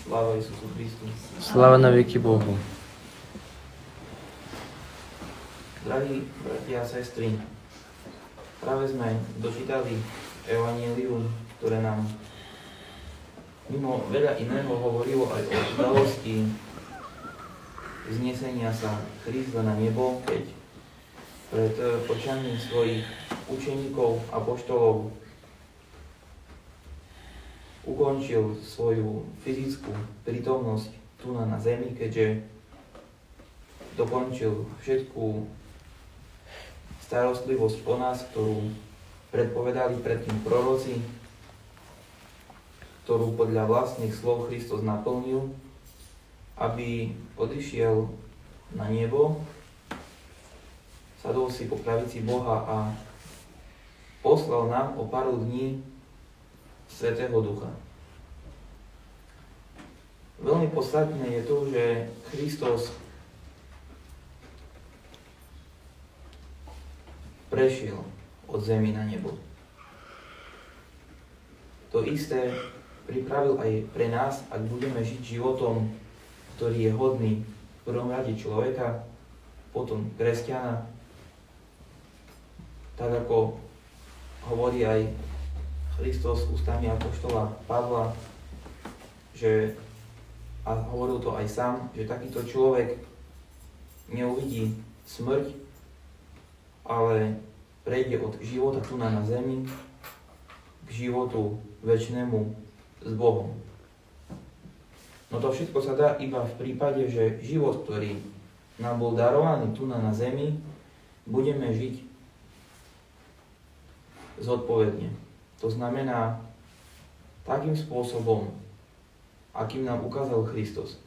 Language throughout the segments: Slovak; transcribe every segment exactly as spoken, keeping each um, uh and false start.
Sláva Isusu Christu. Sláva na veky Bohu. Drahí bratia a sestry, práve sme dočítali Evanjelium, ktoré nám mimo veľa iného hovorilo aj o udalosti znesenia sa Krista na nebo, keď pred očami svojich učeníkov a apoštolov ukončil svoju fyzickú prítomnosť tu na zemi, keďže dokončil všetkú starostlivosť o nás, ktorú predpovedali predtým proroci, ktorú podľa vlastných slov Kristus naplnil, aby odišiel na nebo, sadol si po pravici Boha a poslal nám o pár dní Svätého Ducha. Veľmi podstatné je to, že Kristus prešiel od zemi na nebo. To isté pripravil aj pre nás, ak budeme žiť životom, ktorý je hodný v prvom rade človeka, potom kresťana, tak ako hovorí aj Kristus ústami apoštola Pavla, že, a hovoril to aj sám, že takýto človek neuvidí smrť, ale prejde od života tu na zemi k životu večnému s Bohom. No to všetko sa dá iba v prípade, že život, ktorý nám bol darovaný tu na zemi, budeme žiť zodpovedne. To znamená takým spôsobom, akým nám ukázal Kristus.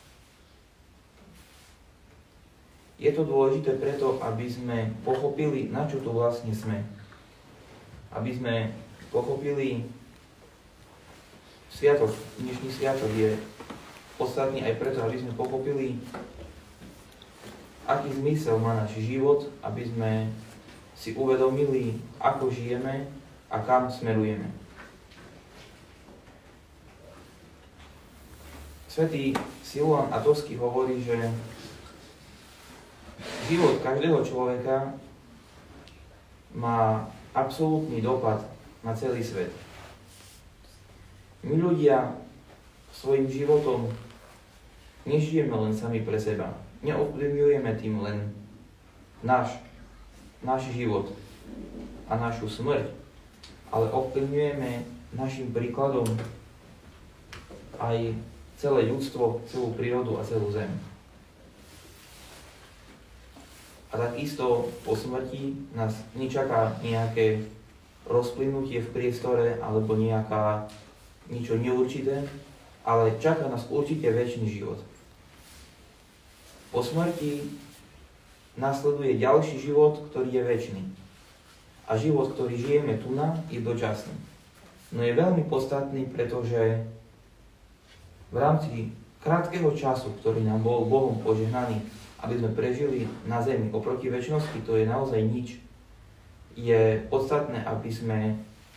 Je to dôležité preto, aby sme pochopili, na čo tu vlastne sme. Aby sme pochopili sviatok, dnešný sviatok je podstatný aj preto, aby sme pochopili, aký zmysel má náš život, aby sme si uvedomili, ako žijeme a kam smerujeme. Svätý Siluan Atovský hovorí, že život každého človeka má absolútny dopad na celý svet. My ľudia svojim životom nežijeme len sami pre seba. Neovplyvňujeme tým len náš, náš život a našu smrť, ale ovplyvňujeme našim príkladom aj celé ľudstvo, celú prírodu a celú zem. A takisto po smrti nás nečaká nejaké rozplynutie v priestore alebo nejaká niečo neurčité, ale čaká nás určite večný život. Po smrti nasleduje ďalší život, ktorý je večný. A život, ktorý žijeme tu na, je dočasný. No je veľmi podstatný, pretože v rámci krátkeho času, ktorý nám bol Bohom požehnaný, aby sme prežili na zemi oproti večnosti, to je naozaj nič. Je podstatné, aby sme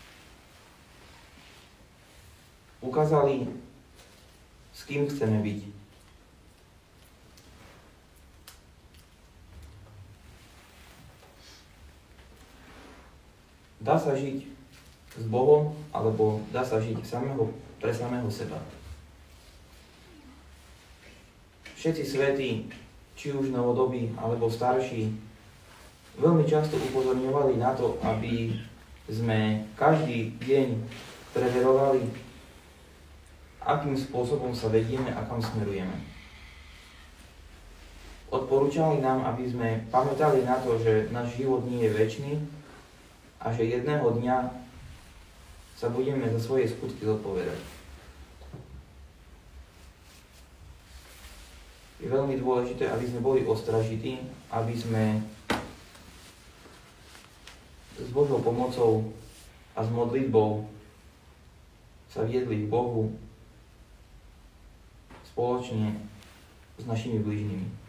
ukázali, s kým chceme byť. Dá sa žiť s Bohom, alebo dá sa žiť samého, pre samého seba. Všetci svätí, či už novodobí, alebo starší, veľmi často upozorňovali na to, aby sme každý deň preverovali, akým spôsobom sa vedieme a kam smerujeme. Odporúčali nám, aby sme pamätali na to, že náš život nie je večný, a že jedného dňa sa budeme za svoje skutky zodpovedať. Je veľmi dôležité, aby sme boli ostražití, aby sme s Božou pomocou a s modlitbou sa viedli k Bohu spoločne s našimi blížnymi.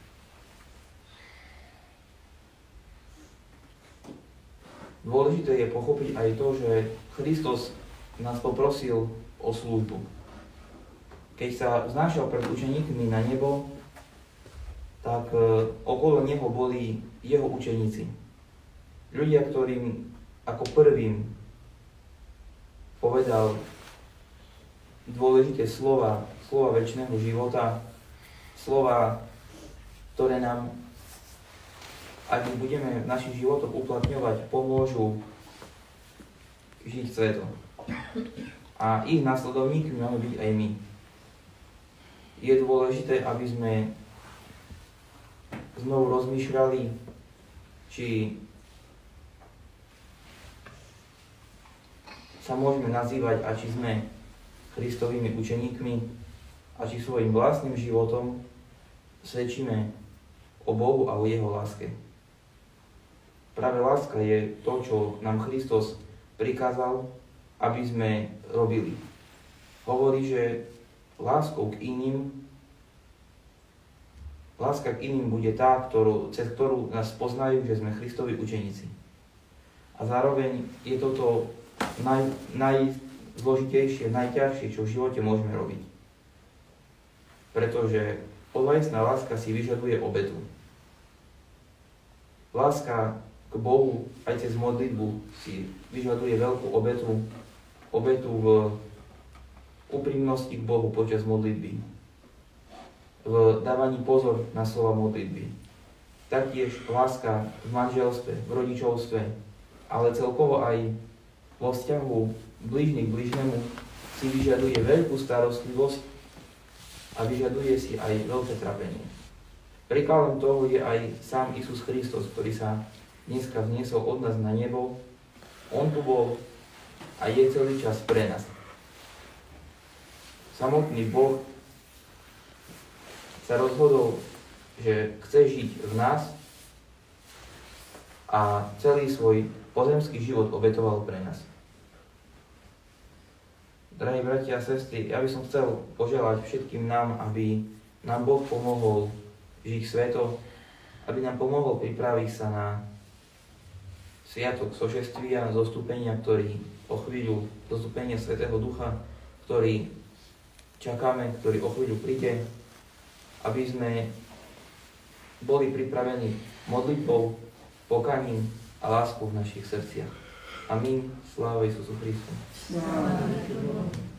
Dôležité je pochopiť aj to, že Kristus nás poprosil o službu. keď sa vznášal pred učeníkmi na nebo, tak e, okolo neho boli jeho učeníci. Ľudia, ktorým ako prvým povedal dôležité slova, slova večného života, slova, ktoré nám, ak my budeme v našich životoch uplatňovať, pomôžu žiť sveto. A ich následovníkmi máme byť aj my. Je dôležité, aby sme znovu rozmýšľali, či sa môžeme nazývať a či sme Kristovými učeníkmi a či svojim vlastným životom svedčíme o Bohu a o jeho láske. Práve láska je to, čo nám Kristus prikázal, aby sme robili. Hovorí, že láskou k iným, láska k iným bude tá, ktorú, cez ktorú nás poznajú, že sme Kristovi učeníci. A zároveň je toto naj, najzložitejšie, najťažšie, čo v živote môžeme robiť. Pretože ozajstná láska si vyžaduje obetu. Láska k Bohu aj cez modlitbu si vyžaduje veľkú obetu, obetu v úprimnosti k Bohu počas modlitby, v dávaní pozor na slova modlitby. Taktiež láska v manželstve, v rodičovstve, ale celkovo aj vo vzťahu blížny k blížnemu si vyžaduje veľkú starostlivosť a vyžaduje si aj veľké trápenie. Príkladom toho je aj sám Isus Kristus, ktorý sa dneska vzniesol od nás na nebo. On tu bol a je celý čas pre nás. Samotný Boh sa rozhodol, že chce žiť v nás a celý svoj pozemský život obetoval pre nás. Drahí bratia a sestry, ja by som chcel poželať všetkým nám, aby nám Boh pomohol žiť sveto, aby nám pomohol pripraviť sa na sviatok sošestvia, zostúpenia, ktorý o chvíľu, zostúpenia Svätého Ducha, ktorý čakáme, ktorý o chvíľu príde, aby sme boli pripravení modlitbou, pokaním a láskou v našich srdciach. Amen. Sláva Isusu Christu. Sláva.